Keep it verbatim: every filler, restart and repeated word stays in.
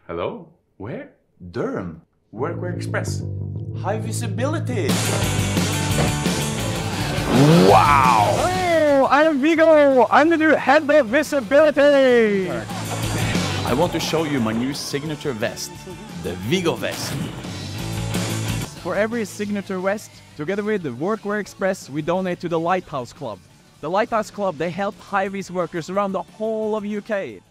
Hello? Where? Durham. Workwear Express. High visibility. Wow! Hello, I'm Viggo. I'm the new head of visibility. I want to show you my new signature vest, the Viggo vest. For every signature vest, together with the Workwear Express, we donate to the Lighthouse Club. The Lighthouse Club, they help high-vis workers around the whole of U K.